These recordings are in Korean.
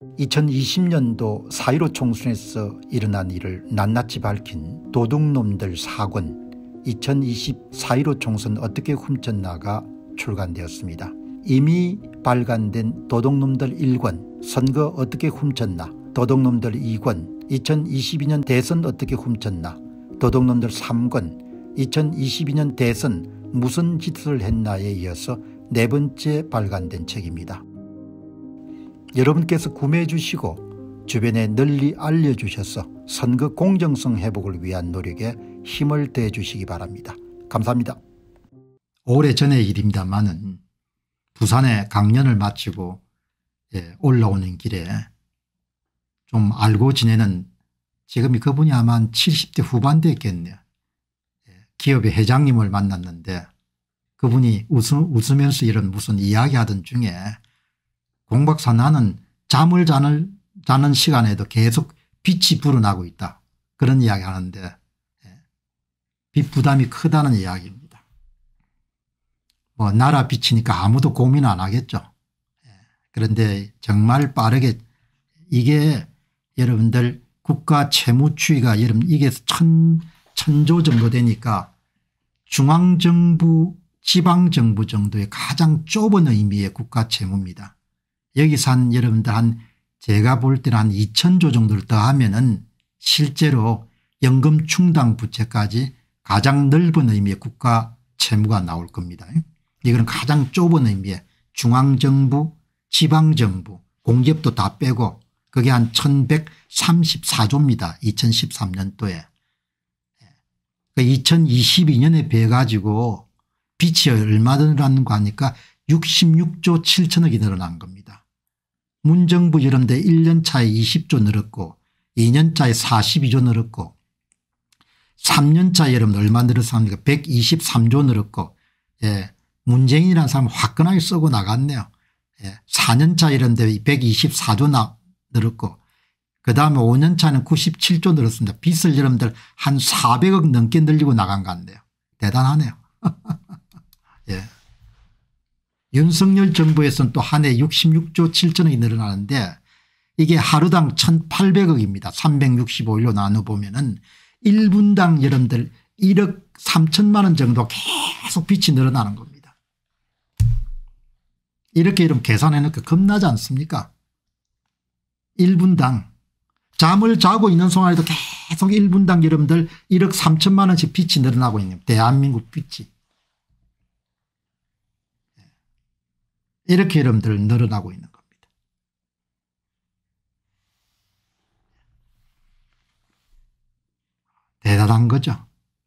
2020년도 4.15 총선에서 일어난 일을 낱낱이 밝힌 도둑놈들 4권 2020 4.15 총선 어떻게 훔쳤나가 출간되었습니다. 이미 발간된 도둑놈들 1권 선거 어떻게 훔쳤나, 도둑놈들 2권 2022년 대선 어떻게 훔쳤나, 도둑놈들 3권 2022년 대선 무슨 짓을 했나에 이어서 네 번째 발간된 책입니다. 여러분께서 구매해 주시고 주변에 널리 알려주셔서 선거 공정성 회복을 위한 노력에 힘을 더해 주시기 바랍니다. 감사합니다. 오래전의 일입니다마는 부산에 강연을 마치고 올라오는 길에 좀 알고 지내는, 지금이 그분이 아마 한 70대 후반대였겠네요. 기업의 회장님을 만났는데 그분이 웃으면서 이런 무슨 이야기하던 중에 공박사 나는 잠을 자는 시간에도 계속 빛이 불어나고 있다, 그런 이야기 하는데 빚 부담이 크다는 이야기입니다. 뭐 나라 빚이니까 아무도 고민 안 하겠죠. 그런데 정말 빠르게 이게 여러분들 국가 채무추이가 이게 천조 정도 되니까 중앙정부 지방정부 정도의 가장 좁은 의미의 국가 채무입니다. 여기서 한 여러분들 제가 볼 때는 한 2000조 정도를 더하면은 실제로 연금 충당 부채까지 가장 넓은 의미의 국가 채무가 나올 겁니다. 이거는 가장 좁은 의미의 중앙정부 지방정부 공기업도 다 빼고 그게 한 1134조입니다. 2013년도에. 2022년에 비해 가지고 빚이 얼마 늘어났는가 하니까 66조 7천억이 늘어난 겁니다. 문정부 이런데 1년 차에 20조 늘었고 2년 차에 42조 늘었고 3년 차에 여러분 얼마 늘었습니까? 123조 늘었고, 문재인이라는 사람은 화끈하게 쓰고 나갔네요. 4년 차 이런데 124조 늘었고 그다음에 5년 차는 97조 늘었습니다. 빚을 여러분들 한 400억 넘게 늘리고 나간 것 같네요. 대단하네요. 윤석열 정부에서는 또 한 해 66조 7천억이 늘어나는데 이게 하루당 1800억입니다. 365일로 나눠보면은 1분당 여러분들 1억 3천만 원 정도 계속 빚이 늘어나는 겁니다. 이렇게 이름 계산해놓고 겁나지 않습니까? 1분당 잠을 자고 있는 동안에도 계속 1분당 여러분들 1억 3천만 원씩 빚이 늘어나고 있는 대한민국 빚이. 이렇게 여러분들 늘어나고 있는 겁니다. 대단한 거죠.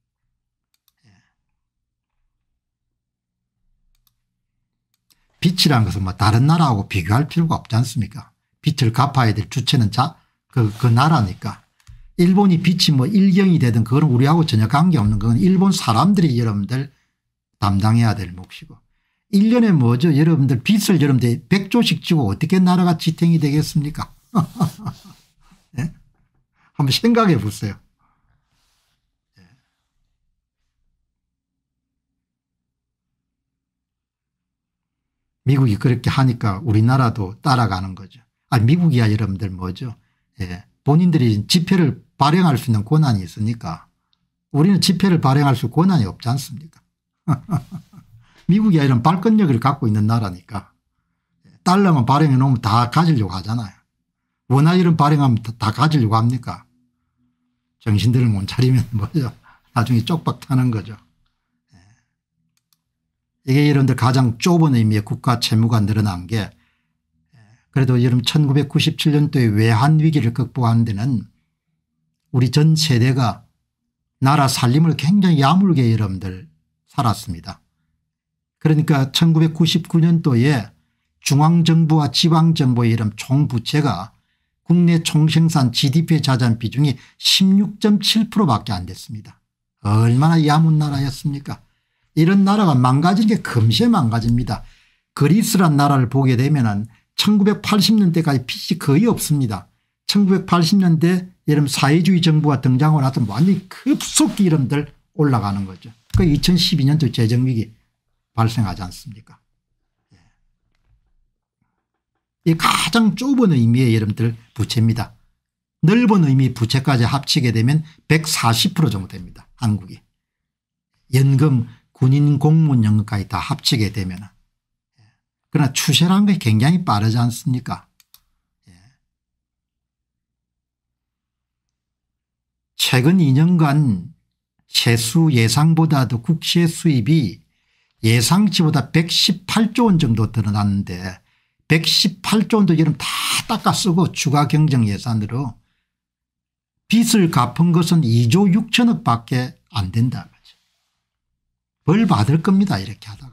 빚이라는 것은 뭐 다른 나라하고 비교할 필요가 없지 않습니까? 빚을 갚아야 될 주체는 그 나라니까. 일본이 빚이 뭐 일경이 되든 그건 우리하고 전혀 관계없는 건 일본 사람들이 여러분들 담당해야 될 몫이고 1년에 뭐죠? 여러분들 빚을 여러분들 100조씩 지고 어떻게 나라가 지탱이 되겠습니까? 네? 한번 생각해 보세요. 미국이 그렇게 하니까 우리나라도 따라가는 거죠. 미국이야 여러분들 뭐죠? 본인들이 지폐를 발행할 수 있는 권한이 있으니까 우리는 지폐를 발행할 수 권한이 없지 않습니까? 미국이야 이런 발권력을 갖고 있는 나라니까 달러만 발행해 놓으면 다 가지려고 하잖아요. 원화일은 발행하면 다 가지려고 합니까? 정신들을 못 차리면 뭐죠? 나중에 쪽박 타는 거죠. 이게 여러분들 가장 좁은 의미의 국가 채무가 늘어난 게 그래도 여러분 1997년도에 외환위기를 극복하는 데는 우리 전 세대가 나라 살림을 굉장히 야물게 여러분들 살았습니다. 그러니까 1999년도에 중앙정부와 지방정부의 이런 총부채가 국내 총생산 GDP에 차지한 비중이 16.7%밖에 안 됐습니다. 얼마나 야문 나라였습니까? 이런 나라가 망가진 게 금세 망가집니다. 그리스란 나라를 보게 되면 1980년대까지 빚이 거의 없습니다. 1980년대 여러분 사회주의 정부가 등장하고 나서 완전히 급속히 여러분들 올라가는 거죠. 그 2012년도 재정위기 발생하지 않습니까? 이 가장 좁은 의미의 여러분들 부채입니다. 넓은 의미 부채까지 합치게 되면 140% 정도 됩니다. 한국이. 연금 군인 공무원 연금까지 다 합치게 되면. 그러나 추세라는 게 굉장히 빠르지 않습니까? 최근 2년간 세수 예상보다도 국채 수입이 예상치보다 118조 원 정도 늘어났는데 118조 원도 여러분 다 닦아 쓰고 추가 경정 예산으로 빚을 갚은 것은 2조 6천억 밖에 안 된다. 벌 받을 겁니다. 이렇게 하다가.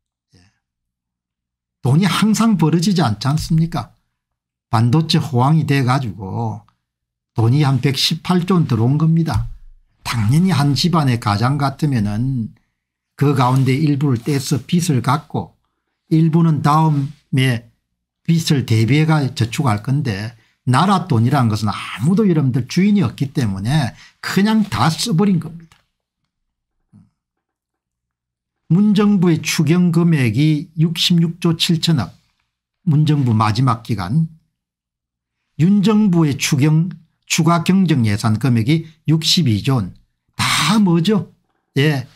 돈이 항상 벌어지지 않지 않습니까? 반도체 호황이 돼 가지고 돈이 한 118조 원 들어온 겁니다. 당연히 한 집안의 가장 같으면은 그 가운데 일부를 떼서 빚을 갚고 일부는 다음에 빚을 대비해가 저축할 건데 나라 돈이라는 것은 아무도 여러분들 주인이 없기 때문에 그냥 다 써버린 겁니다. 문정부의 추경 금액이 66조 7천억 문정부 마지막 기간 윤 정부의 추가 경정 예산 금액이 62조 원 다 뭐죠? 예.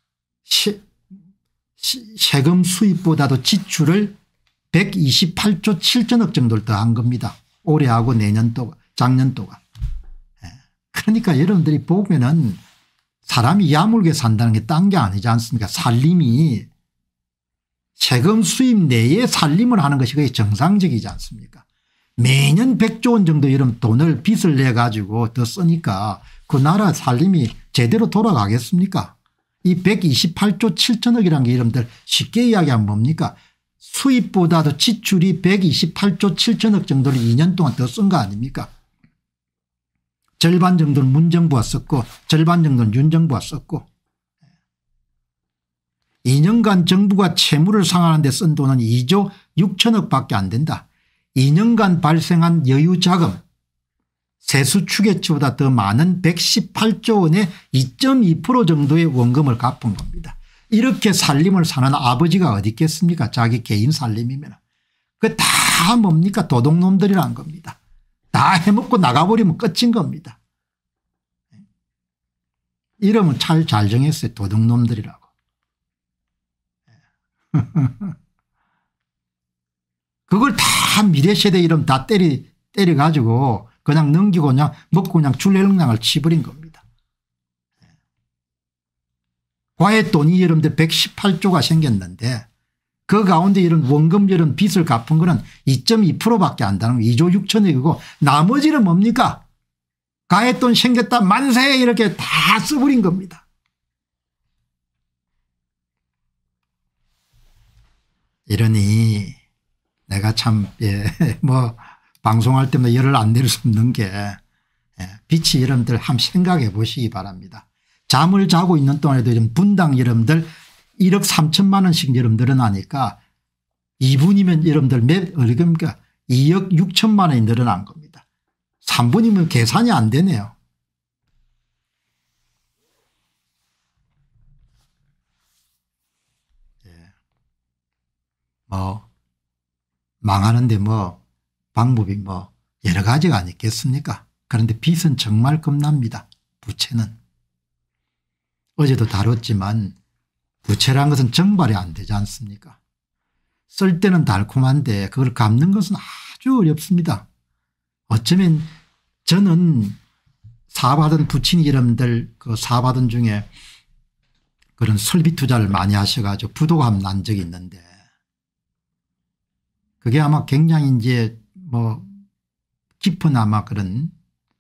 세금 수입보다도 지출을 128조 7천억 정도를 더한 겁니다. 올해하고 내년 또 작년 동안. 그러니까 여러분들이 보면은 사람이 야물게 산다는 게 딴 게 아니지 않습니까? 살림이 세금 수입 내에 살림을 하는 것이 거의 정상적이지 않습니까? 매년 100조 원 정도 이런 돈을 빚을 내 가지고 더 쓰니까 그 나라 살림이 제대로 돌아가겠습니까? 이 128조 7천억이라는 게 여러분들 쉽게 이야기하면 뭡니까? 수입보다도 지출이 128조 7천억 정도를 2년 동안 더 쓴 거 아닙니까? 절반 정도는 문정부가 썼고 절반 정도는 윤 정부가 썼고 2년간 정부가 채무를 상환하는 데 쓴 돈은 2조 6천억 밖에 안 된다. 2년간 발생한 여유 자금 세수 추계치보다 더 많은 118조 원의 2.2% 정도의 원금을 갚은 겁니다. 이렇게 살림을 사는 아버지가 어디 있겠습니까? 자기 개인 살림이면. 그 다 뭡니까? 도둑놈들이란 겁니다. 다 해먹고 나가버리면 끝인 겁니다. 이름은 잘 정했어요. 도둑놈들이라고. 그걸 다 미래세대 이름 다 때려가지고 그냥 넘기고 그냥 먹고 그냥 줄레릉량을 치버린 겁니다. 과외돈이 여러분들 118조가 생겼는데 그 가운데 이런 원금 이런 빚을 갚은 거는 2.2%밖에 안 되는 2조 6천억이고 나머지는 뭡니까? 가외돈 생겼다 만세 이렇게 다 써버린 겁니다. 이러니 내가 참 뭐 방송할 때마다 열을 안 내릴 수 없는 게 빛이 여러분들 한번 생각해 보시기 바랍니다. 잠을 자고 있는 동안에도 분당 여러분들 1억 3천만 원씩 여러분들 늘어나니까 2분이면 여러분들 얼마입니까? 2억 6천만 원이 늘어난 겁니다. 3분이면 계산이 안 되네요. 뭐 망하는데 뭐 방법이 뭐 여러 가지가 아니겠습니까? 그런데 빚은 정말 겁납니다. 부채는. 어제도 다뤘지만 부채란 것은 정발이 안 되지 않습니까? 쓸 때는 달콤한데 그걸 갚는 것은 아주 어렵습니다. 어쩌면 저는 사업하던 부친이 여러분들 그 사업하던 중에 그런 설비 투자를 많이 하셔가지고 부도가 난 적이 있는데 그게 아마 굉장히 이제 뭐 깊은 아마 그런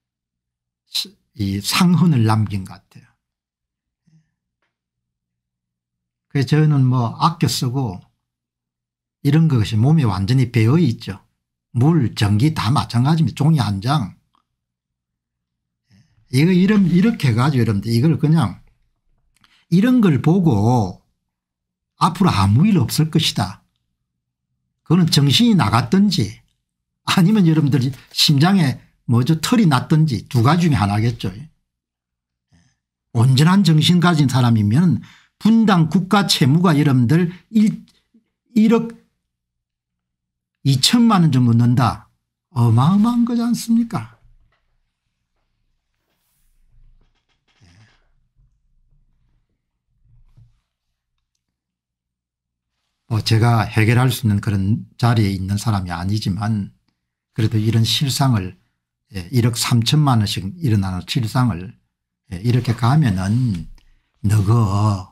이 상흔을 남긴 것 같아요. 그래서 저는 뭐 아껴 쓰고 이런 것이 몸에 완전히 배어 있죠. 물, 전기 다 마찬가지입니다. 종이 한 장. 이거 이렇게 해가지고 여러분들 이걸 그냥 이런 걸 보고 앞으로 아무 일 없을 것이다. 그거는 정신이 나갔든지 아니면 여러분들 심장에 뭐죠 털이 났든지 두 가지 중에 하나겠죠. 온전한 정신 가진 사람이면 분당 국가 채무가 여러분들 1억 2천만 원 정도 넣는다. 어마어마한 거지 않습니까? 제가 해결할 수 있는 그런 자리에 있는 사람이 아니지만 그래도 이런 실상을 1억 3천만 원씩 일어나는 실상을 이렇게 가면은 너거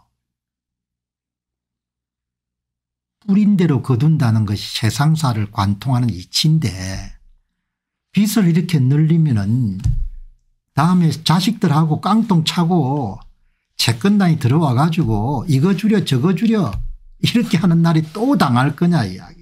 뿌린 대로 거둔다는 것이 세상사를 관통하는 이치인데 빚을 이렇게 늘리면은 다음에 자식들하고 깡통 차고 채권단이 들어와 가지고 이거 줄여 저거 줄여 이렇게 하는 날이 또 당할 거냐 이야기.